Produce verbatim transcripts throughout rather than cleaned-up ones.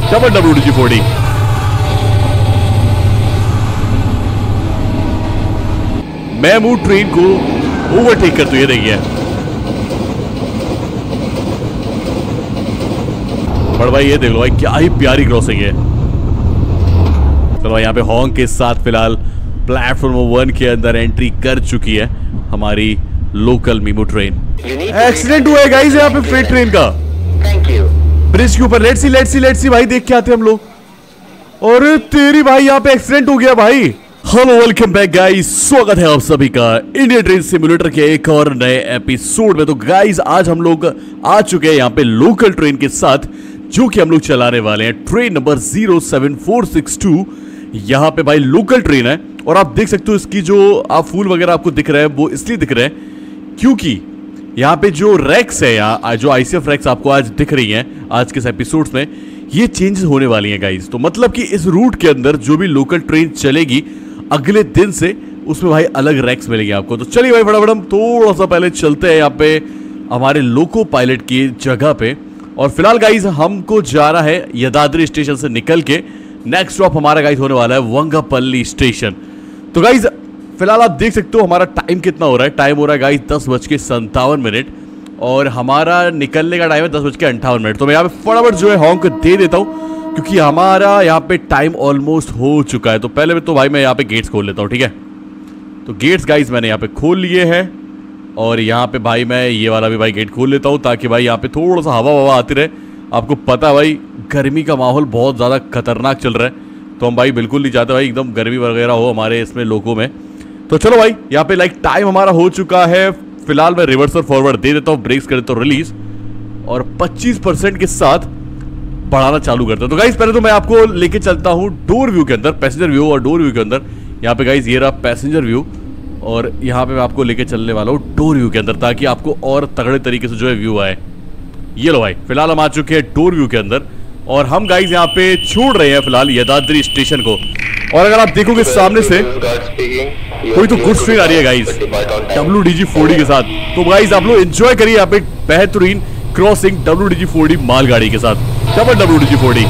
Double W D G forty. MEMU train को overtake करते हुए देखिए। बड़ भाई ये देख लो भाई, क्या ही प्यारी क्रॉसिंग है। चलो यहाँ पे हॉन्ग के साथ फिलहाल प्लेटफॉर्म वन के अंदर एंट्री कर चुकी है हमारी लोकल मीमू ट्रेन। एक्सीडेंट हुआ है गाइस यहाँ पे फ्रेट ट्रेन का, ब्रिज के ऊपर। Let's see let's see let's see भाई, देख के आते हम लोग। और तेरी भाई यहाँ पे एक्सीडेंट हो गया भाई। हेलो वेलकम बैक गाइस, स्वागत है आप सभी का इंडियन ट्रेन सिमुलेटर के एक और नए एपिसोड में। तो गाइस आज हम लोग आ चुके हैं यहाँ पे लोकल ट्रेन के साथ, जो कि हम लोग चलाने वाले हैं train number zero seven four six two. यहाँ पे भाई लोकल ट्रेन है और आप देख सकते हो इसकी जो आप फूल वगैरह आपको दिख रहा है वो इसलिए दिख रहे हैं क्योंकि यहाँ पे जो रैक्स है, यहाँ जो आईसीएफ रैक्स आपको आज दिख रही हैं आज के एपिसोड्स में, ये चेंजेस होने वाली हैं गाइस। तो मतलब कि इस रूट के अंदर जो भी लोकल ट्रेन चलेगी अगले दिन से उसमें भाई अलग रैक्स मिलेंगे आपको। तो चलिए भाई फटाफट हम थोड़ा सा पहले चलते हैं यहाँ पे हमारे लोको पायलट की जगह पे। और फिलहाल गाइस हमको जा रहा है यदाद्री स्टेशन से निकल के नेक्स्ट स्टॉप हमारा गाइस होने वाला है वंगापल्ली स्टेशन। तो गाइस फिलहाल आप देख सकते हो हमारा टाइम कितना हो रहा है। टाइम हो रहा है गाइस दस बज के संतावन मिनट और हमारा निकलने का टाइम है दस बज के अंठावन मिनट। तो मैं यहाँ पे फटाफट जो है हॉन्क दे देता हूँ क्योंकि हमारा यहाँ पे टाइम ऑलमोस्ट हो चुका है। तो पहले में तो भाई मैं यहाँ पे गेट्स खोल लेता हूँ, ठीक है। तो गेट्स गाइस मैंने यहाँ पे खोल लिए हैं और यहाँ पे भाई मैं ये वाला भी भाई गेट खोल लेता हूँ ताकि भाई यहाँ पे थोड़ा सा हवा ववा आती रहे। आपको पता है भाई गर्मी का माहौल बहुत ज़्यादा खतरनाक चल रहा है, तो हम भाई बिल्कुल नहीं चाहते भाई एकदम गर्मी वगैरह हो हमारे इसमें लोगों में। तो चलो भाई यहाँ पे लाइक टाइम हमारा हो चुका है। फिलहाल मैं रिवर्स और फॉरवर्ड दे देता हूँ, ब्रेक्स कर देता हूँ रिलीज और पच्चीस परसेंट के साथ बढ़ाना चालू करता हूँ। तो गाइस पहले तो मैं आपको लेके चलता हूँ डोर व्यू के अंदर, पैसेंजर व्यू और डोर व्यू के अंदर। यहाँ पे गाइस ये रहा पैसेंजर व्यू और यहाँ पे मैं आपको लेके चलने वाला हूँ डोर व्यू के अंदर ताकि आपको और तगड़े तरीके से जो है व्यू आए। ये लो भाई फिलहाल हम आ चुके हैं डोर व्यू के अंदर और हम गाइस यहाँ पे छोड़ रहे हैं फिलहाल यदाद्री स्टेशन को। और अगर आप देखोगे सामने से कोई तो गुड्स ट्रेन आ रही है guys W D G forty के साथ। तो गाइस आप लोग एंजॉय करिए यहाँ पे बेहतरीन crossing W D G forty मालगाड़ी के साथ, double W D G forty.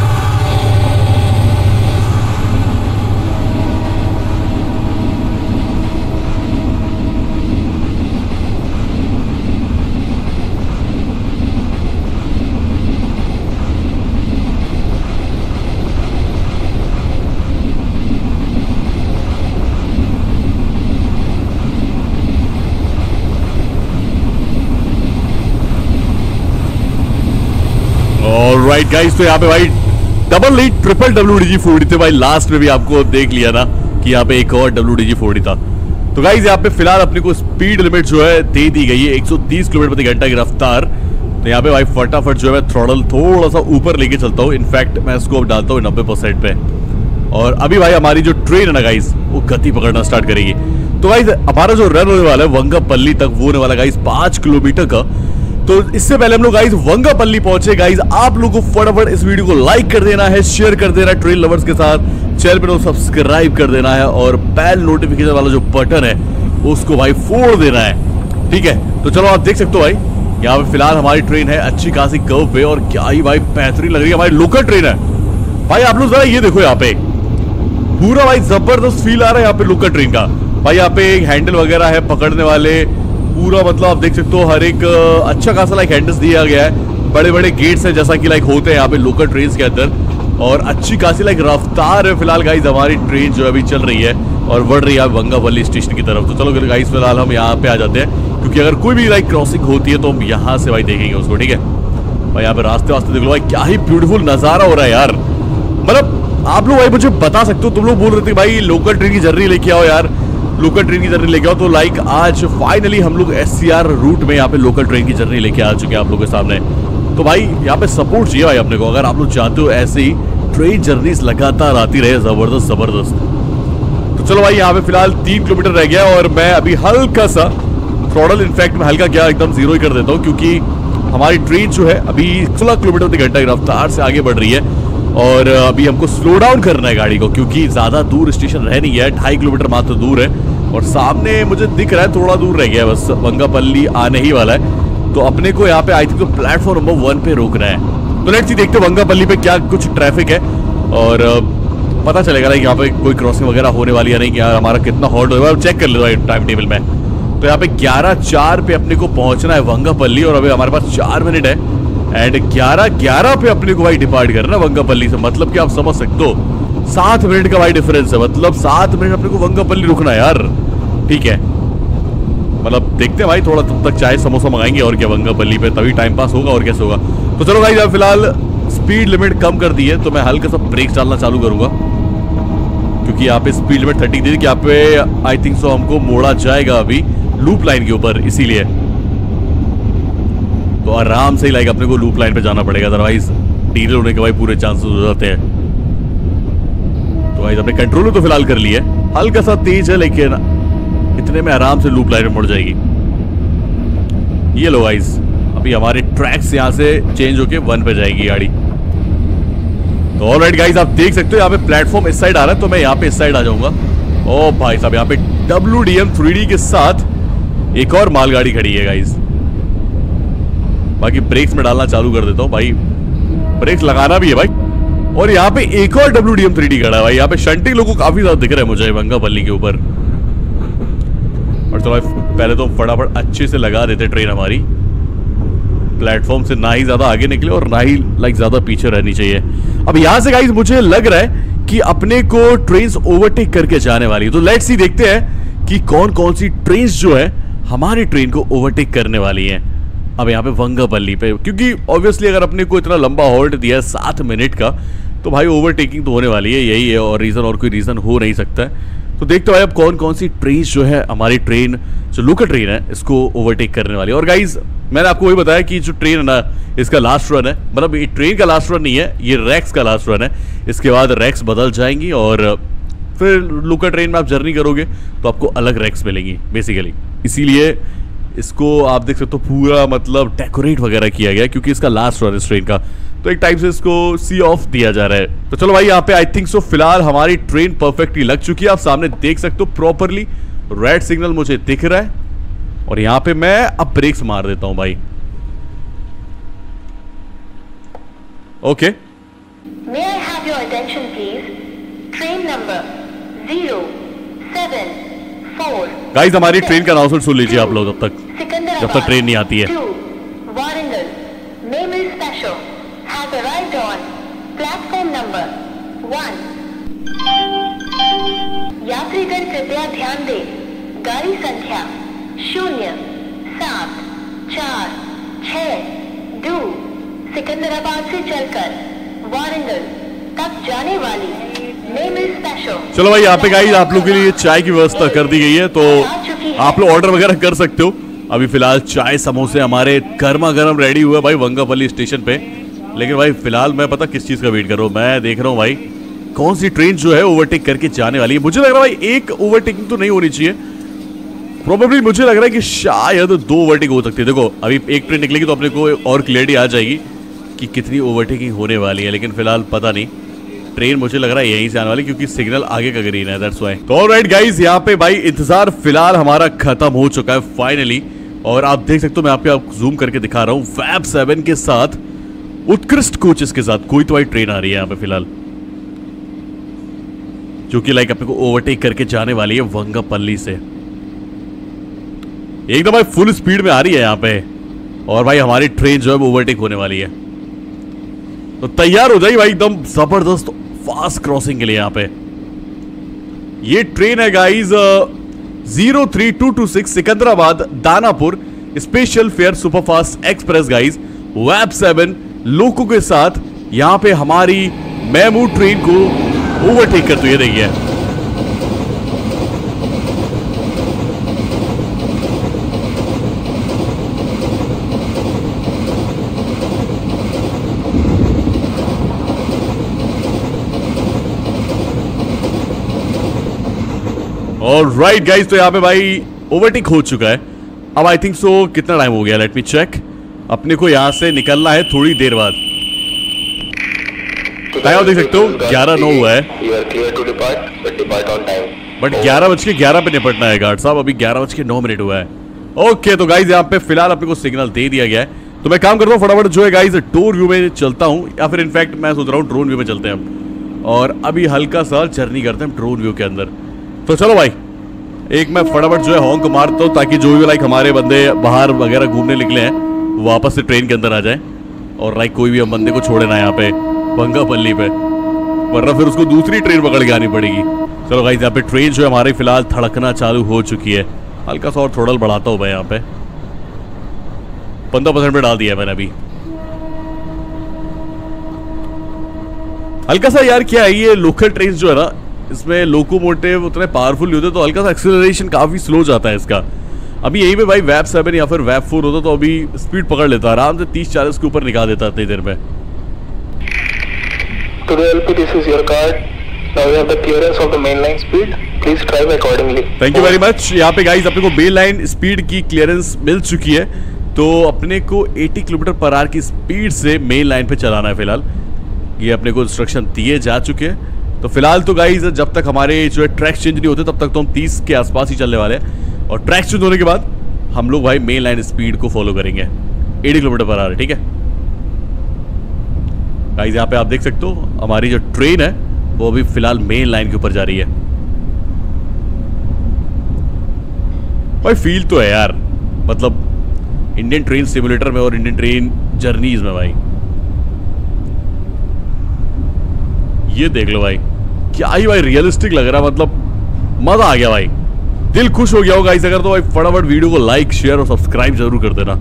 Right guys तो यहाँ पे भाई डबल नहीं triple W D G forty थे भाई। लास्ट में भी आपको देख लिया ना कि यहाँ पे एक और डब्ल्यू डी जी फोर्टी था। तो गाइस यहाँ पे फिलहाल अपने को स्पीड लिमिट जो है दे दी गई है एक सौ तीस किलोमीटर प्रति घंटा की रफ्तार। तो यहाँ पे भाई फटाफट जो है मैं थ्रॉटल थोड़ा सा ऊपर लेके चलता हूँ। इनफैक्ट मैं इसको अब डालता हूँ नब्बे परसेंट पे और अभी भाई हमारी जो ट्रेन है ना गाइस वो गति पकड़ना स्टार्ट करेगी। तो गाइस हमारा जो रन होने वाला है वंगापल्ली तक वो होने वाला गाइस पांच किलोमीटर का। तो इससे पहले हम लोग गाइस वंगापल्ली पहुंचे गाइस, आप लोगों को फटाफट इस वीडियो को लाइक कर देना है, शेयर कर देना है ट्रेन लवर्स के साथ, चैनल पे सब्सक्राइब कर देना है और बेल नोटिफिकेशन वाला जो बटन है उसको भाई फोड़ देना है, ठीक है। तो चलो आप देख सकते हो भाई यहाँ पे फिलहाल हमारी ट्रेन है अच्छी खासी कर्व पे और क्या ही भाई बेहतरीन लग रही है हमारी लोकल ट्रेन है भाई। आप लोग जरा ये देखो यहाँ पे पूरा भाई जबरदस्त फील आ रहा है यहाँ पे लोकल ट्रेन का भाई। यहाँ पे हैंडल वगैरह है पकड़ने वाले, पूरा मतलब आप देख सकते हो हर एक अच्छा खासा लाइक हैंडल्स दिया गया है, बड़े बड़े गेट्स हैं जैसा कि लाइक होते हैं यहाँ पे लोकल ट्रेन के अंदर और अच्छी खासी लाइक रफ्तार है फिलहाल गाइस हमारी ट्रेन जो अभी चल रही है और बढ़ रही है वंगापल्ली स्टेशन की तरफ। तो चलो गाइस फिलहाल हम यहाँ पे आ जाते हैं क्योंकि अगर कोई भी लाइक क्रॉसिंग होती है तो हम यहाँ से भाई देखेंगे उसको, ठीक है भाई। यहाँ पे रास्ते वास्ते देख लो भाई क्या ही ब्यूटीफुल नजारा हो रहा है यार। मतलब आप लोग भाई मुझे बता सकते हो, तुम लोग बोल रहे थे भाई लोकल ट्रेन की जर्नी लेके आओ यार, लोकल ट्रेन की जर्नी लेके आओ। तो लाइक आज फाइनली हम लोग एससीआर रूट में यहाँ पे लोकल ट्रेन की जर्नी लेके आ चुके हैं आप लोगों के सामने। तो भाई यहाँ पे सपोर्ट चाहिए भाई अपने को, अगर आप लोग चाहते हो ऐसे ही ट्रेन जर्नीज लगातार आती रहे जबरदस्त जबरदस्त। तो चलो भाई यहाँ पे फिलहाल तीन किलोमीटर रह गया और मैं अभी हल्का सा थ्रॉटल इनफैक्ट मैं हल्का क्या एकदम जीरो ही कर देता हूँ क्योंकि हमारी ट्रेन जो है अभी सोलह किलोमीटर प्रति घंटा की रफ्तार से आगे बढ़ रही है और अभी हमको स्लो डाउन करना है गाड़ी को क्योंकि ज्यादा दूर स्टेशन रह नहीं है, ढाई किलोमीटर मात्र दूर है और सामने मुझे दिख रहा है थोड़ा दूर रह गया है बस, वंगापल्ली आने ही वाला है। तो अपने को यहाँ पे आई थिंक तो प्लेटफॉर्म नंबर वन पे रोकना है। तो लेट्स सी देखते हैं वंगापल्ली पे क्या कुछ ट्रैफिक है और पता चलेगा ना यहाँ पे कोई क्रॉसिंग वगैरह होने वाली है नहीं कि यार हमारा कितना हॉल्ट होगा। चेक कर लो टाइम टेबल में। तो यहाँ पे ग्यारह चार पे अपने को पहुंचना है वंगापल्ली और अभी हमारे पास चार मिनट है एंड ग्यारह ग्यारह पे अपने को भाई डिपार्ट करना वंगापल्ली से। मतलब कि आप समझ सकते हो सात मिनट का भाई डिफरेंस है। मतलब सात मिनट अपने को वंगापल्ली रुकना है यार। ठीक है, मतलब देखते हैं भाई, थोड़ा तब तक चाय समोसा मंगाएंगे और क्या वंगापल्ली पे, तभी टाइम पास होगा और कैसे होगा। तो चलो भाई अब फिलहाल स्पीड लिमिट कम कर दी है तो मैं हल्का सा ब्रेक डालना चालू करूंगा क्योंकि यहाँ पे स्पीड लिमिट थर्टी थी कि यहाँ पे आई थिंक सो हमको मोड़ा जाएगा अभी लूप लाइन के ऊपर, इसीलिए तो आराम से ही लाइक अपने को लूप लाइन पे जाना पड़ेगा, अदरवाइज डील होने के भाई पूरे चांसेस हो जाते हैं। तो भाई अपने कंट्रोल तो फिलहाल कर लिया है, हल्का सा तेज है लेकिन इतने में आराम से लूप लाइन में मुड़ जाएगी। ये लो गाइस, अभी हमारे ट्रैक्स यहाँ से चेंज होके वन पे जाएगी गाड़ी। तो ऑलराइट गाइस, आप देख सकते हो यहाँ पे प्लेटफॉर्म इस साइड आ रहा है तो मैं यहाँ पे इस साइड आ जाऊंगा। ओ भाई साहब, यहाँ पे W D M three D के साथ एक और मालगाड़ी खड़ी है गाइस। बाकी ब्रेक्स में डालना चालू कर देता हूँ भाई, ब्रेक्स लगाना भी है भाई। और यहाँ पे एक और W D M three D खड़ा है भाई। यहाँ पे शंटिंग लोगों को काफी ज्यादा दिख रहा है मुझे वंगापल्ली के ऊपर। और चलो पहले तो फटाफट अच्छे से लगा देते ट्रेन हमारी प्लेटफॉर्म से, ना ही ज्यादा आगे निकले और ना ही लाइक ज्यादा पीछे रहनी चाहिए। अब यहाँ से गाइस मुझे लग रहा है कि अपने को ट्रेन्स ओवरटेक करके जाने वाली है। तो लेट्स सी देखते हैं कि कौन कौन सी ट्रेन्स जो है हमारी ट्रेन को ओवरटेक करने वाली है अब यहाँ पे वंगापल्ली पे। क्योंकि ऑब्वियसली अगर अपने को इतना लंबा हॉल्ट दिया है सात मिनट का तो भाई ओवरटेकिंग तो होने वाली है, यही है और रीजन और कोई रीजन हो नहीं सकता है। तो देखते भाई अब कौन कौन सी ट्रेन जो है हमारी ट्रेन जो लोकल ट्रेन है इसको ओवरटेक करने वाली है। और गाइज मैंने आपको वही बताया कि जो ट्रेन है ना इसका लास्ट रन है, मतलब ये ट्रेन का लास्ट रन नहीं है, ये रैक्स का लास्ट रन है। इसके बाद रैक्स बदल जाएंगी और फिर लोकल ट्रेन में आप जर्नी करोगे तो आपको अलग रैक्स मिलेंगी बेसिकली। इसीलिए इसको आप देख सकते हो पूरा मतलब डेकोरेट वगैरह किया गया क्योंकि इसका लास्ट रन इस ट्रेन का, तो एक टाइप से इसको सी ऑफ दिया जा रहा है। तो चलो भाई यहाँ पे आई थिंक सो फिलहाल हमारी ट्रेन परफेक्टली लग चुकी है। आप सामने देख सकते हो प्रॉपरली रेड सिग्नल मुझे दिख रहा है और यहाँ पे मैं अब ब्रेक्स मार देता हूँ भाई। Okay, May I have your attention please? Train number zero seven four. Guys हमारी ट्रेन का अनाउंसमेंट सुन लीजिए आप लोग तब तक, जब तक ट्रेन नहीं आती है। Warangal, Memel Special has arrived on platform number one. यात्रीगण कृपया ध्यान दें, गाड़ी संख्या शून्य सात चार छह दो सिकंदराबाद से चलकर वारंगल तक जाने वाली मेमल स्पेशल। चलो भाई यहाँ पे गाइस आप लोगों के लिए चाय की व्यवस्था कर दी गई है तो आप लोग ऑर्डर वगैरह कर सकते हो। अभी फिलहाल चाय समोसे हमारे गर्मा गर्म रेडी हुए भाई वंगापल्ली स्टेशन पे। लेकिन भाई फिलहाल मैं पता किस चीज का वेट कर रहा हूँ, मैं देख रहा हूँ भाई कौन सी ट्रेन जो है ओवरटेक करके जाने वाली है। मुझे लग रहा है भाई एक ओवरटेकिंग तो नहीं होनी चाहिए, प्रोबेबली मुझे लग रहा है कि शायद दो ओवरटेक हो सकती है। देखो अभी एक ट्रेन निकलेगी तो अपने को और क्लियरिटी आ जाएगी कि कितनी ओवरटेकिंग होने वाली है, लेकिन फिलहाल पता नहीं। ट्रेन मुझे लग रहा है यहीं से आने वाली क्योंकि सिग्नल आगे का ग्रीन है, दैट्स व्हाई। तो ऑलराइट गाइस यहाँ पे भाई इंतजार फिलहाल हमारा खत्म हो चुका है फाइनली। और आप देख सकते हो मैं आपको आप जूम करके दिखा रहा हूँ फैब सेवन के साथ उत्कृष्ट कोचेस के साथ कोई तो भाई ट्रेन आ रही है यहाँ पे फिलहाल, जो कि लाइक अपने को ओवरटेक करके जाने वाली है वंगापल्ली से। एकदम भाई फुल स्पीड में आ रही है यहाँ पे और भाई हमारी ट्रेन जो है वो ओवरटेक होने वाली है। तो तैयार हो जाइए भाई एकदम जबरदस्त फास्ट क्रॉसिंग के लिए। यहाँ पे ये ट्रेन है guys zero three two two six Secunderabad Danapur special fare superfast express guys वेब सेवन लोको के साथ यहाँ पे हमारी मेमू ट्रेन को ओवरटेक करते हुए देखिए। ऑलराइट गाइस, तो यहाँ पे भाई ओवरटेक हो चुका है। अब आई थिंक सो कितना टाइम हो गया, लेट मी चेक। अपने को यहाँ से निकलना है थोड़ी देर बाद। टाइम देख सकते हो ग्यारह नौ हुआ है, बट ग्यारह बज के ग्यारह पे निपटना है गार्ड साहब। अभी ग्यारह बज के नौ मिनट हुआ है। ओके तो गाइज यहाँ पे फिलहाल अपने को सिग्नल दे दिया गया है तो मैं काम करता हूँ फटाफट जो है गाइस टूर व्यू में चलता हूँ, या फिर इनफैक्ट मैं सोच रहा हूँ ड्रोन व्यू में चलते हैं हम, और अभी हल्का सा जर्नी करते हैं ड्रोन व्यू के अंदर। तो चलो भाई, एक मैं फटाफट जो है हॉर्न को मारता हूँ ताकि जो भी लाइक हमारे बंदे बाहर वगैरह घूमने निकले हैं वापस से ट्रेन के अंदर आ जाए, और लाइक कोई भी हम बंदे को छोड़े ना यहाँ पे बंगापल्ली पे, वरना फिर उसको दूसरी ट्रेन पकड़ के आनी पड़ेगी। चलो गाइस, यहाँ पे ट्रेन जो है हमारे फिलहाल धड़कना चालू हो चुकी है। हल्का सा और थ्रोटल बढ़ाता हूँ मैं, यहाँ पे पंद्रह परसेंट पे डाल दिया है मैंने अभी। हल्का सा यार क्या है, ये लोकल ट्रेन जो है ना, इसमें लोकोमोटिव उतने पावरफुल नहीं होते, तो हल्का सा एक्सेलरेशन काफी स्लो जाता है इसका। अभी यही पे भाई वैप सेवन या फिर वैप फोर होता तो अभी स्पीड पकड़ लेता, आराम से तीस चालीस के ऊपर निकाल देता इतनी देर में। To the L P, this is your card. Now you have the clearance of the main line speed. Please drive accordingly. Thank you very much। यहाँ पे गाइस अपने को मेन लाइन स्पीड की क्लियरेंस मिल चुकी है, तो अपने को अस्सी किलोमीटर पर आवर की स्पीड से मेन लाइन पे चलाना है फिलहाल। ये अपने को इंस्ट्रक्शन दिए जा चुके हैं। तो फिलहाल तो गाइस जब तक हमारे जो है ट्रैक चेंज नहीं होते तब तक तो हम तीस के आसपास ही चलने वाले हैं, और ट्रैक चेंज होने के बाद हम लोग भाई मेन लाइन स्पीड को फॉलो करेंगे अस्सी किलोमीटर पर आवर। ठीक है गाइस, यहाँ पे आप देख सकते हो हमारी जो ट्रेन है वो अभी फिलहाल मेन लाइन के ऊपर जा रही है। भाई फील तो है यार, मतलब इंडियन ट्रेन सिमुलेटर में और इंडियन ट्रेन जर्नीज में भाई। ये देख लो भाई, क्या ही भाई रियलिस्टिक लग रहा है, मतलब मजा आ गया भाई, दिल खुश हो गया होगा इस अगर तो भाई फटाफट वीडियो को लाइक शेयर और सब्सक्राइब जरूर कर देना।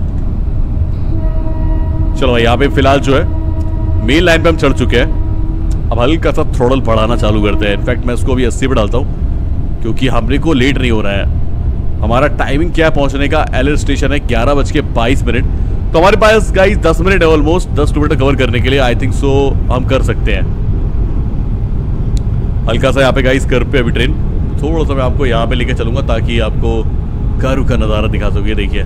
चलो भाई, यहाँ पे फिलहाल जो है मेन लाइन पे हम चढ़ चुके हैं। अब हल्का सा थ्रोटल बढ़ाना चालू करते हैं। इनफैक्ट मैं इसको अभी अस्सी पे डालता हूँ क्योंकि हमने को लेट नहीं हो रहा है। हमारा टाइमिंग क्या पहुंचने का, एल स्टेशन है ग्यारह बज के बाईस मिनट, तो हमारे पास गाइस दस मिनट है ऑलमोस्ट, दस किलोमीटर कवर करने के लिए। आई थिंक सो हम कर सकते हैं। हल्का सा यहाँ पे गाइस कर पे अभी ट्रेन, थोड़ा सा मैं आपको यहाँ पे लेके चलूंगा ताकि आपको कर्व का नज़ारा दिखा सके। देखिए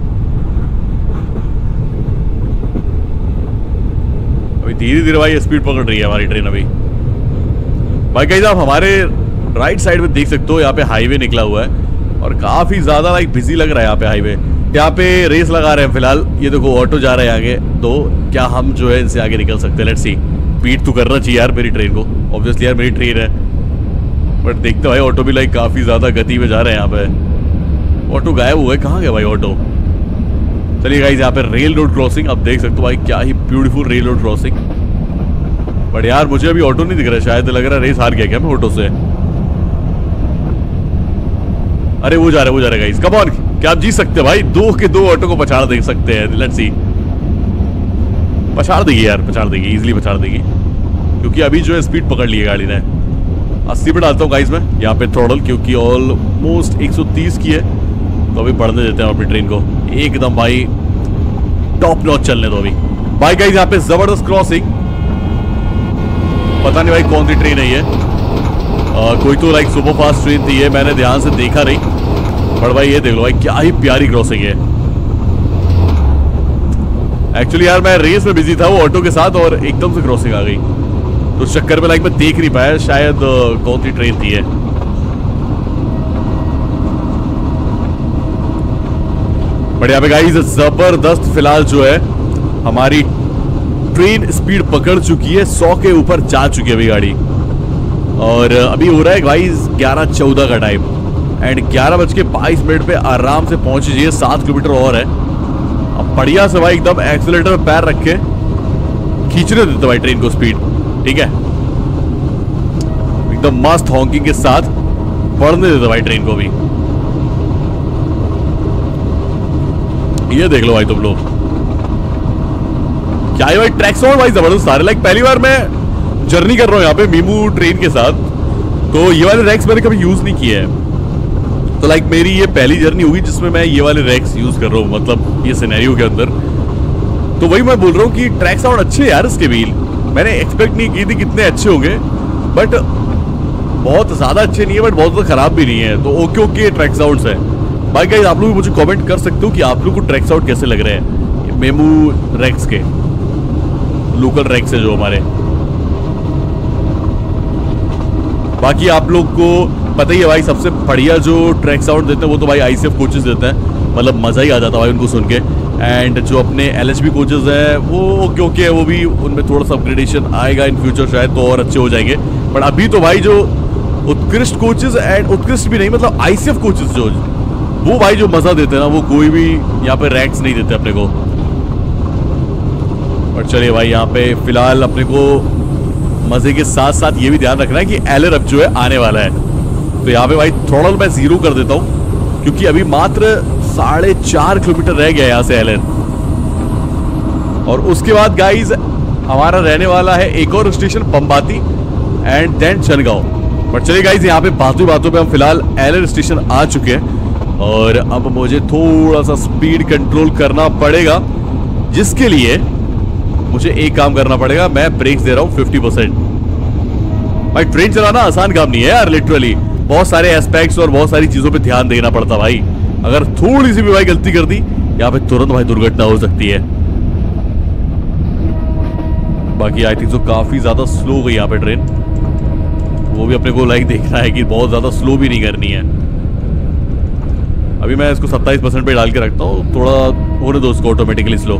अभी धीरे धीरे भाई स्पीड पकड़ रही है हमारी ट्रेन अभी। भाई गाइस आप हमारे राइट साइड में देख सकते हो, यहाँ पे हाईवे निकला हुआ है और काफी ज्यादा लाइक बिजी लग रहा है यहाँ पे हाईवे। यहाँ पे रेस लगा रहे हैं फिलहाल, ये देखो ऑटो जा रहा है आगे, तो क्या हम जो है इनसे आगे निकल सकते हैं? Let's see. बीट तो करना चाहिए यार मेरी ट्रेन को, ऑब्वियसली यार मेरी ट्रेन है, बट देखते भाई ऑटो भी लाइक काफी ज्यादा गति में जा रहे हैं यहाँ पे। ऑटो गायब हुआ है, कहाँ गया भाई ऑटो? चलिए गाइस, यहाँ पे रेल रोड क्रॉसिंग आप देख सकते हो भाई, क्या ही beautiful rail road crossing. But यार मुझे अभी ऑटो नहीं दिख रहा है, शायद लग रहा है रेस हार गया क्या मैं ऑटो से। अरे वो जा रहा है वो जा रहा है गाइस, कम ऑन, क्या आप जीत सकते हैं भाई? दो के दो ऑटो को पछाड़ दे सकते हैं। लेट्स सी, पछाड़ देगी यार, पछाड़ देगी, इजीली पछाड़ देगी, क्योंकि अभी जो है स्पीड पकड़ ली है गाड़ी ने। अस्सी पे डालता हूँ गाइस मैं यहाँ पे थ्रोटल, क्योंकि ऑलमोस्ट एक सौ तीस की है, तो अभी बढ़ने देते हैं अपनी ट्रेन को एकदम भाई टॉप नॉच चलने दो अभी। भाई गाइस यहाँ पे जबरदस्त क्रॉसिंग, पता नहीं भाई कौन सी ट्रेन है ये, आ, कोई तो लाइक सुपर फास्ट ट्रेन थी ये, मैंने ध्यान से देखा नहीं, पर भाई ये देख लो भाई क्या ही प्यारी क्रॉसिंग है। एक्चुअली यार मैं रेस में बिजी था वो ऑटो के साथ और एकदम से क्रॉसिंग आ गई, तो उस चक्कर में लाइक मैं देख नहीं पाया शायद कौन सी ट्रेन थी ये। बट यहाँ पे गाइस जबरदस्त फिलहाल जो है हमारी ट्रेन स्पीड पकड़ चुकी है, सौ के ऊपर जा चुकी है अभी गाड़ी, और अभी हो रहा है गाइस ग्यारह चौदह का टाइम, एंड ग्यारह बज के बाईस मिनट पे आराम से पहुंच जाइए, सात किलोमीटर और है। अब बढ़िया से भाई एकदम एक्सीलरेटर में पैर रख के खींचने देते भाई ट्रेन को स्पीड, ठीक है, एकदम मस्त हॉकिंग के साथ बढ़ने देते भाई ट्रेन को भी। ये देख लो भाई तुम लोग, क्या है भाई ट्रैक साउंड भाई जबरदस्त सारे, लाइक पहली बार मैं जर्नी कर रहा हूँ यहाँ पे मीमू ट्रेन के साथ, तो ये वाले रैक्स मैंने कभी यूज नहीं किए हैं, तो लाइक मेरी ये पहली जर्नी होगी जिसमें मैं ये वाले रैक्स यूज कर रहा हूँ, मतलब ये सिनेरियो के अंदर। तो वही मैं बोल रहा हूँ कि ट्रैक साउंड अच्छे है यार इसके व्हील, मैंने एक्सपेक्ट नहीं की थी कितने अच्छे होंगे, बट बहुत ज्यादा अच्छे नहीं है बट बहुत ज्यादा खराब भी नहीं है, तो ओके ओके ट्रैक साउंड्स है। भाई गाइस आप लोग भी मुझे कमेंट कर सकते हो कि आप लोग को ट्रैक साउंड कैसे लग रहे हैं मेमू रैक्स के, लोकल रैक्स है जो हमारे। बाकी आप लोग को पता ही है भाई, सबसे बढ़िया जो ट्रैक साउंड देते हैं वो तो भाई आईसीएफ कोचेस देते हैं, मतलब मजा ही आ जाता है भाई उनको सुन के। एंड जो अपने एल एच बी कोचेज हैं वो ओके ओके है, वो भी उनमें थोड़ा सा अपग्रेडेशन आएगा इन फ्यूचर शायद तो और अच्छे हो जाएंगे। बट अभी तो भाई जो उत्कृष्ट कोचेज एंड उत्कृष्ट भी नहीं मतलब आई सी एफ कोचेज जो वो भाई जो मजा देते हैं ना वो कोई भी यहाँ पे रैंक्स नहीं देते अपने को। पर चलिए भाई यहाँ पे फिलहाल अपने को मजे के साथ साथ ये भी ध्यान रखना है कि एलर अब जो है आने वाला है। तो यहाँ पे भाई थोड़ा मैं जीरो कर देता हूँ क्योंकि अभी मात्र साढ़े चार किलोमीटर रह गया यहाँ से एलर। और उसके बाद गाइज हमारा रहने वाला है एक और station Bambati and then Changaon. पर चलिए गाइज यहाँ पे बातों बातों पे हम फिलहाल एलर स्टेशन आ चुके हैं और अब मुझे थोड़ा सा स्पीड कंट्रोल करना पड़ेगा, जिसके लिए मुझे एक काम करना पड़ेगा। मैं ब्रेक्स दे रहा हूँ फिफ्टी परसेंट। भाई ट्रेन चलाना आसान काम नहीं है यार, लिटरली बहुत सारे एस्पेक्ट्स और बहुत सारी चीजों पे ध्यान देना पड़ता भाई। अगर थोड़ी सी भी भाई गलती कर दी यहाँ पे तुरंत भाई दुर्घटना हो सकती है। बाकी आई थिंक सो काफी ज्यादा स्लो हो गई यहाँ पे ट्रेन, वो भी अपने को लाइक देखना है कि बहुत ज्यादा स्लो भी नहीं करनी है। अभी मैं इसको सत्ताईस परसेंट पे डाल के रखता हूँ, थोड़ा होने दो उसको ऑटोमेटिकली स्लो।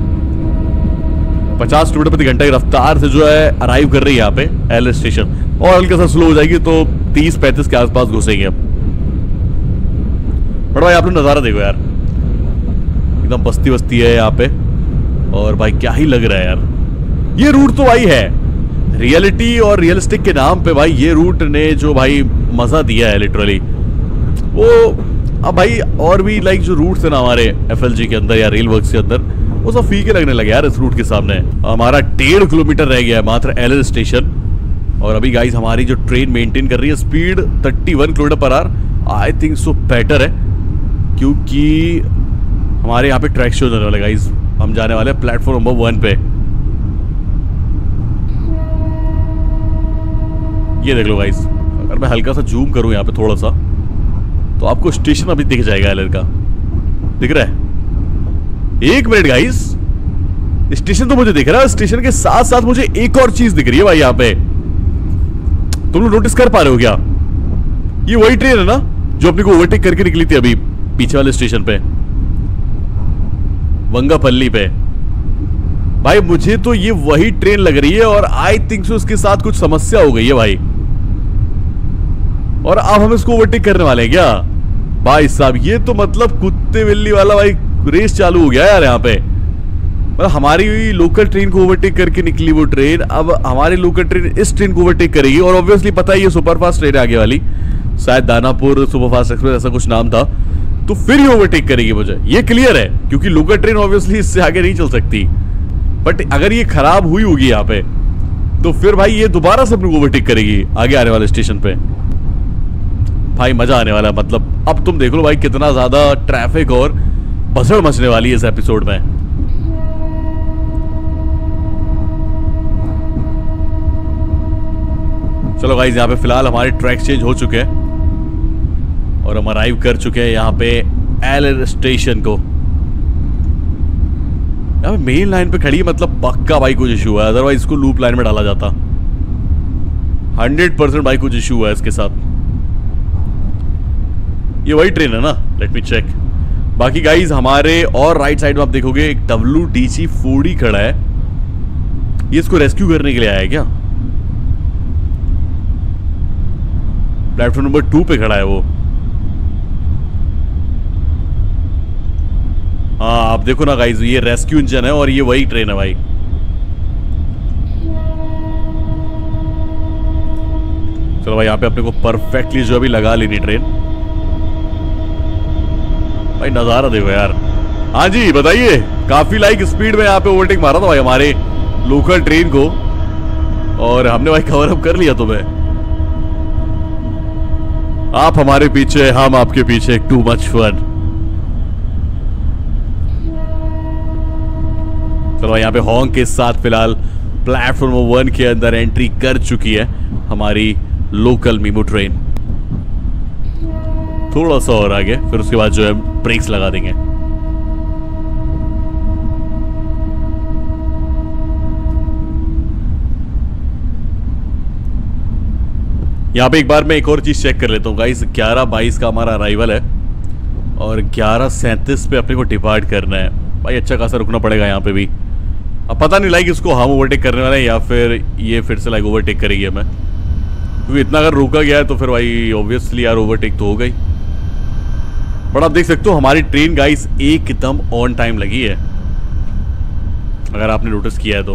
पचास किलोमीटर प्रति घंटा की रफ्तार से जो है अराइव कर रही है यहाँ पे एल स्टेशन, और हल्का सा स्लो हो जाएगी तो तीस पैंतीस के आसपास घुसेंगे अब। बड़ा भाई आप लोग नज़ारा देखो यार, एकदम बस्ती बस्ती है यहाँ पे और भाई क्या ही लग रहा है यार। ये रूट तो भाई है रियलिटी और रियलिस्टिक के नाम पे भाई, ये रूट ने जो भाई मजा दिया है लिटरली वो अब भाई और भी लाइक जो रूट्स है ना हमारे एफ एल जी के अंदर या रेल वर्क्स के अंदर वो सब फीके लगने लगे यार इस रूट के सामने। हमारा डेढ़ किलोमीटर रह गया है मात्र एलर स्टेशन, और अभी गाइस हमारी जो ट्रेन मेंटेन कर रही है स्पीड इकतीस kilometre per hour. I think so better है क्योंकि हमारे यहाँ पे ट्रैक शो होने वाले गाइस, हम जाने वाले हैं प्लेटफॉर्म नंबर वन पे। ये देख लो गाइस, अगर मैं हल्का सा जूम करूं यहाँ पे थोड़ा सा तो आपको स्टेशन अभी दिख जाएगा एलर का, दिख रहा है? एक मिनट गाइस, स्टेशन तो मुझे दिख रहा है, स्टेशन के साथ साथ मुझे एक और चीज दिख रही है भाई यहाँ पे। तुम लोग नोटिस कर पा रहे हो क्या? ये वही ट्रेन है ना जो अपने को ओवरटेक करके निकली थी अभी पीछे वाले स्टेशन पे, वंगापल्ली पे। भाई मुझे तो ये वही ट्रेन लग रही है और आई थिंक सो उसके साथ कुछ समस्या हो गई है भाई, और अब हम इसको ओवरटेक करने वाले हैं क्या? भाई साहब ये तो मतलब कुत्ते बिल्ली वाला भाई रेस चालू हो गया यार यहाँ पे। मतलब हमारी लोकल ट्रेन को ओवरटेक करके निकली वो ट्रेन, अब हमारी लोकल ट्रेन इस ट्रेन को ओवरटेक करेगी। और ऑब्वियसली पता है ये सुपरफास्ट ट्रेन है आगे वाली, शायद दानापुर सुपरफास्ट एक्सप्रेस ऐसा कुछ नाम था, तो फिर ये ओवरटेक करेगी मुझे, ये क्लियर है क्योंकि लोकल ट्रेन ऑब्वियसली इससे आगे नहीं चल सकती। बट अगर ये खराब हुई होगी यहाँ पे तो फिर भाई ये दोबारा से अपने को ओवरटेक करेगी आगे आने वाले स्टेशन पे। भाई मजा आने वाला है, मतलब अब तुम देख लो भाई कितना ज्यादा ट्रैफिक और भसड़ मचने वाली है इस एपिसोड में। चलो गाइस यहाँ पे फिलहाल हमारे ट्रैक चेंज हो चुके हैं और हम अराइव कर चुके हैं यहाँ पे एलर स्टेशन को। यहाँ पे मेन लाइन पे खड़ी है, मतलब पक्का भाई कुछ इशू है, अदरवाइज इसको लूप लाइन में डाला जाता। हंड्रेड परसेंट भाई कुछ इशू है इसके साथ। ये वही ट्रेन है ना, लेट मी चेक। बाकी गाइज हमारे और राइट साइड में आप देखोगे एक डब्ल्यू डी सी फोर्टी खड़ा है, ये इसको रेस्क्यू करने के लिए आया है क्या? प्लेटफॉर्म नंबर टू पे खड़ा है वो। हाँ आप देखो ना गाइज, ये रेस्क्यू इंजन है और ये वही ट्रेन है भाई। चलो भाई यहाँ पे अपने को परफेक्टली जो अभी लगा लेनी ट्रेन। भाई नजारा देखो यार। हाँ जी बताइए, काफी लाइक स्पीड में यहाँ पे ओवरटेक मारा था भाई हमारे लोकल ट्रेन को, और हमने भाई कवर अप कर लिया तुम्हें। आप हमारे पीछे, हम आपके पीछे, टू मच फन। चलो यहाँ पे हॉन्ग के साथ फिलहाल प्लेटफॉर्म वन के अंदर एंट्री कर चुकी है हमारी लोकल मीमो ट्रेन। थोड़ा सा और आगे, फिर उसके बाद जो है ब्रेक्स लगा देंगे। यहाँ पे एक बार मैं एक और चीज चेक कर लेता हूँ गाइस। ग्यारह बाईस का हमारा अराइवल है और ग्यारह सैंतीस पे अपने को डिपार्ट करना है। भाई अच्छा खासा रुकना पड़ेगा यहाँ पे भी। अब पता नहीं लाइक इसको हम ओवरटेक करने वाले हैं या फिर ये फिर से लाइक ओवरटेक करेगी हमें, क्योंकि इतना अगर रुका गया है तो फिर भाई ऑब्वियसली यार ओवरटेक तो हो गई। बट आप देख सकते हो हमारी ट्रेन गाइस एकदम ऑन टाइम लगी है, अगर आपने नोटिस किया है तो।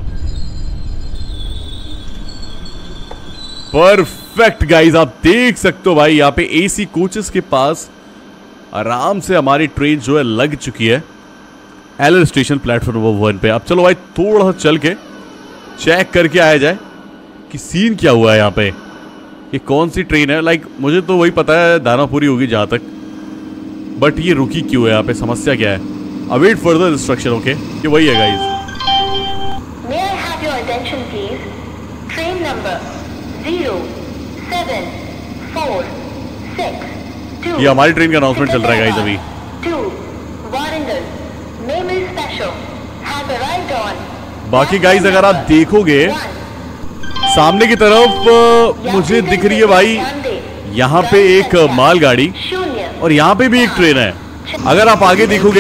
परफेक्ट गाइस, आप देख सकते हो भाई यहाँ पे एसी कोचेस के पास आराम से हमारी ट्रेन जो है लग चुकी है Aler station platform number one पे। अब चलो भाई थोड़ा सा चल के चेक करके आया जाए कि सीन क्या हुआ है यहाँ पे, ये कौन सी ट्रेन है। लाइक मुझे तो वही पता है दानापुरी होगी जहाँ तक, बट ये रुकी क्यों है यहाँ पे, समस्या क्या है। Await further instruction. ओके ये वही है guys. May I have your attention please? Train number zero seven four six two. ये हमारी ट्रेन का अनाउंसमेंट चल रहा है गाइस अभी। Two Warangal Memel Special has arrived on. बाकी गाइस अगर आप देखोगे सामने की तरफ मुझे दिख रही है भाई यहाँ पे एक मालगाड़ी और यहाँ पे भी एक ट्रेन है। अगर आप आगे देखोगे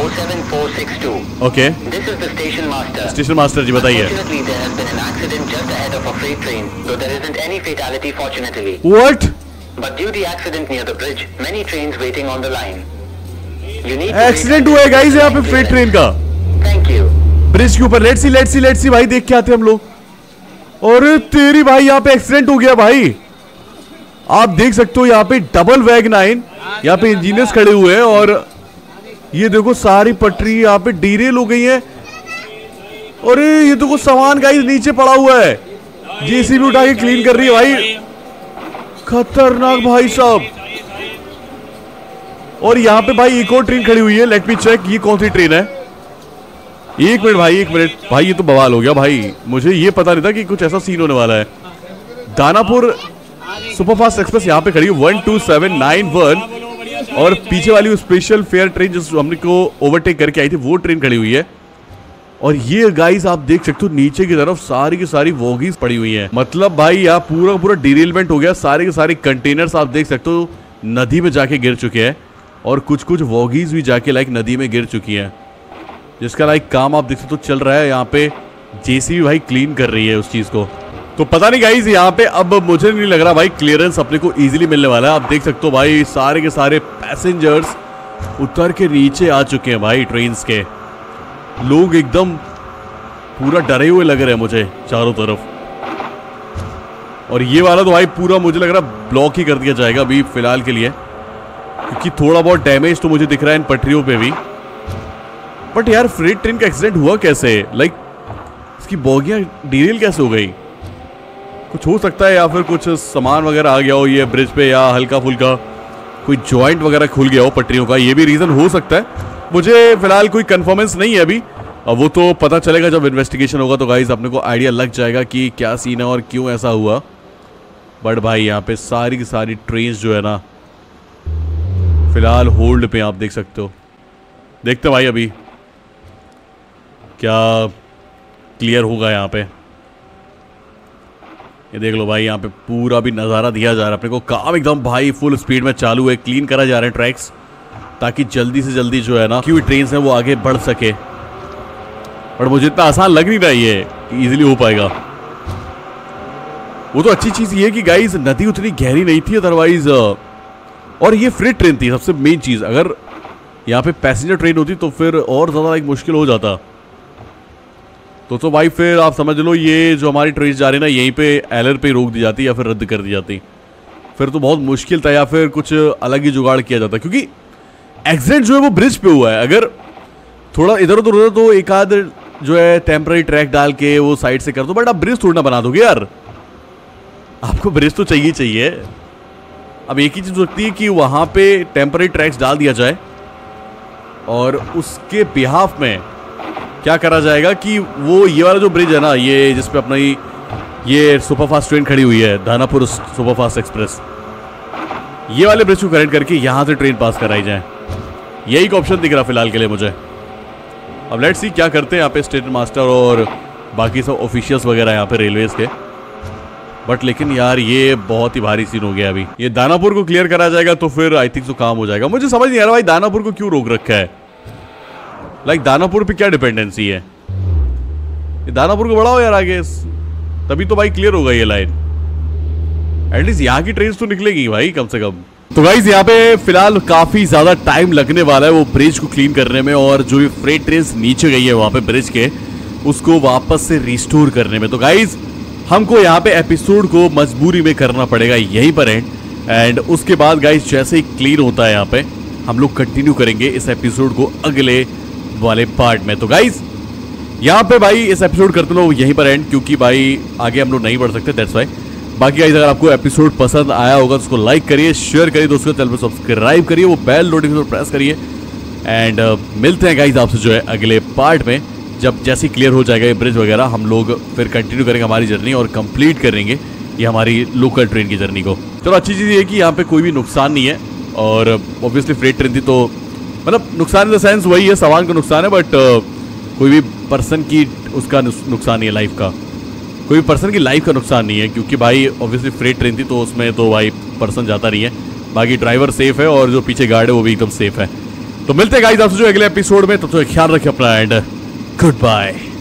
ओके स्टेशन मास्टर जी बताइए। व्हाट? एक्सीडेंट हुआ है गाइस यहाँ पे फ्रेट ट्रेन का ब्रिज के ऊपर। Let's see let's see let's see भाई देख के आते हम लोग। और तेरी भाई यहाँ पे एक्सीडेंट हो गया भाई। आप देख सकते हो यहाँ पे डबल वैग नाइन, यहाँ पे इंजीनियर्स खड़े हुए हैं और ये देखो सारी पटरी यहाँ पे डीरेल हो गई है। और ये देखो सामान गाइस नीचे पड़ा हुआ है, जेसीबी उठा के क्लीन कर रही है भाई। खतरनाक भाई साहब। और यहाँ पे भाई एक और ट्रेन खड़ी हुई है, लेट मी चेक ये कौन सी ट्रेन है। एक मिनट भाई एक मिनट भाई, ये तो बवाल हो गया भाई। मुझे ये पता नहीं था कि कुछ ऐसा सीन होने वाला है। दानापुर सुपरफास्ट एक्सप्रेस यहाँ पे खड़ी है one two seven nine one और पीछे वाली स्पेशल फेयर ट्रेन जो हमने को ओवरटेक करके आई थी वो ट्रेन खड़ी हुई है। और ये गाइस आप देख सकते हो नीचे की तरफ सारी की सारी वॉगीज पड़ी हुई है। मतलब भाई यहाँ पूरा पूरा डिरेलमेंट हो गया। सारे के सारे कंटेनर्स आप देख सकते हो नदी में जाके गिर चुके हैं और कुछ कुछ वॉगीज भी जाके लाइक नदी में गिर चुकी हैं, जिसका लाइक काम आप देख सकते हो चल रहा है। यहाँ पे जेसीबी भाई क्लीन कर रही है उस चीज को। तो पता नहीं गाइस यहाँ पे अब मुझे नहीं लग रहा भाई क्लियरेंस अपने को इजीली मिलने वाला है। आप देख सकते हो भाई सारे के सारे पैसेंजर्स उतर के नीचे आ चुके हैं भाई ट्रेन्स के। लोग एकदम पूरा डरे हुए लग रहे हैं मुझे चारों तरफ। और ये वाला तो भाई पूरा मुझे लग रहा है ब्लॉक ही कर दिया जाएगा अभी फिलहाल के लिए, क्योंकि थोड़ा बहुत डैमेज तो मुझे दिख रहा है इन पटरियों पे भी। बट यार फ्रेट ट्रेन का एक्सीडेंट हुआ कैसे? लाइक इसकी बोगियां डीरेल कैसे हो गई? कुछ हो सकता है या फिर कुछ सामान वगैरह आ गया हो ये ब्रिज पे, या हल्का फुल्का कोई जॉइंट वगैरह खुल गया हो पटरियों का, ये भी रीजन हो सकता है। मुझे फिलहाल कोई कंफर्मेंस नहीं है अभी, अब वो तो पता चलेगा जब इन्वेस्टिगेशन होगा तो गाइस अपने को आइडिया लग जाएगा कि क्या सीन है और क्यों ऐसा हुआ। बट भाई यहाँ पे सारी की सारी ट्रेन्स जो है ना फिलहाल होल्ड पे आप देख सकते हो। देखते हैं भाई अभी क्या क्लियर होगा यहाँ पे। ये देख लो भाई यहाँ पे पूरा भी नज़ारा दिया जा रहा है अपने को। काम एकदम भाई फुल स्पीड में चालू है, क्लीन करा जा रहे हैं ट्रैक्स ताकि जल्दी से जल्दी जो है ना क्यों ट्रेन है वो आगे बढ़ सके। पर मुझे इतना आसान लग नहीं रहा ये कि इजीली हो पाएगा। वो तो अच्छी चीज़ ये है कि गाइस नदी उतनी गहरी नहीं थी अदरवाइज, और ये फ्रेट ट्रेन थी सबसे मेन चीज़। अगर यहाँ पे पैसेंजर ट्रेन होती तो फिर और ज़्यादा एक मुश्किल हो जाता। तो तो भाई फिर आप समझ लो ये जो हमारी ट्रेन जा रही है ना यहीं पे एलर पे रोक दी जाती या फिर रद्द कर दी जाती, फिर तो बहुत मुश्किल था या फिर कुछ अलग ही जुगाड़ किया जाता। क्योंकि एक्सीडेंट जो है वो ब्रिज पे हुआ है, अगर थोड़ा इधर उधर होता तो एक आध जो है टेम्पररी ट्रैक डाल के वो साइड से कर दो, बट आप ब्रिज थोड़ा ना बना दोगे यार, आपको ब्रिज तो चाहिए चाहिए। अब एक ही चीज़ हो सकती है कि वहाँ पे टेम्पररी ट्रैक्स डाल दिया जाए और उसके बिहाफ में क्या करा जाएगा कि वो ये वाला जो ब्रिज है ना ये जिसपे अपना ही ये सुपरफास्ट ट्रेन खड़ी हुई है दानापुर सुपरफास्ट एक्सप्रेस, ये वाले ब्रिज को कनेक्ट करके यहाँ से ट्रेन पास कराई जाए। यही एक ऑप्शन दिख रहा फिलहाल के लिए मुझे। अब लेट्स सी क्या करते हैं यहाँ पे स्टेशन मास्टर और बाकी सब ऑफिशियल्स वगैरह यहाँ पे रेलवेज के। बट लेकिन यार ये बहुत ही भारी सीन हो गया अभी। ये दानापुर को क्लियर करा जाएगा तो फिर आई थिंक तो काम हो जाएगा। मुझे समझ नहीं आ रहा भाई दानापुर को क्यों रोक रखा है। लाइक दानापुर पे क्या डिपेंडेंसी है? ये दानापुर को बढ़ाओ यार आगे, तभी तो भाई क्लियर होगा ये लाइन। एटलीस्ट यहाँ की ट्रेन तो निकलेगी भाई कम से कम। तो गाइस यहाँ पे फिलहाल काफी ज्यादा टाइम लगने वाला है वो ब्रिज को क्लीन करने में, और जो भी फ्रेट ट्रेन नीचे गई है वहां पे ब्रिज के, उसको वापस से रिस्टोर करने में। तो गाइस हमको यहाँ पे एपिसोड को मजबूरी में करना पड़ेगा यहीं पर एंड, एंड उसके बाद गाइस जैसे ही क्लीन होता है यहाँ पे हम लोग कंटिन्यू करेंगे इस एपिसोड को अगले वाले पार्ट में। तो गाइस यहाँ पे भाई इस एपिसोड करते लोग यहीं पर एंड, क्योंकि भाई आगे हम लोग नहीं बढ़ सकते, दैट्स वाई। बाकी गाइस अगर आपको एपिसोड पसंद आया होगा तो उसको लाइक करिए, शेयर करिए दोस्तों, चैनल पर सब्सक्राइब करिए, वो बेल नोटिफिकेशन प्रेस करिए, एंड uh, मिलते हैं गाइस आपसे जो है अगले पार्ट में, जब जैसे क्लियर हो जाएगा ये ब्रिज वगैरह हम लोग फिर कंटिन्यू करेंगे हमारी जर्नी और कंप्लीट करेंगे ये हमारी लोकल ट्रेन की जर्नी को। चलो अच्छी चीज़ ये है कि यहाँ पे कोई भी नुकसान नहीं है, और ऑब्वियसली फ्रेट ट्रेन थी तो मतलब नुकसान इन द सेंस वही है, सामान का नुकसान है, बट uh, कोई भी पर्सन की उसका नुकसान नहीं है, लाइफ का कोई भी पर्सन की लाइफ का नुकसान नहीं है, क्योंकि भाई ऑब्वियसली फ्रेट ट्रेन थी तो उसमें तो भाई पर्सन जाता नहीं है, बाकी ड्राइवर सेफ है और जो पीछे गार्ड है वो भी एकदम सेफ है। तो मिलते हैं गाइस आपसे जो अगले एपिसोड में, तब तक ख्याल रखिए अपना एंड गुड बाय।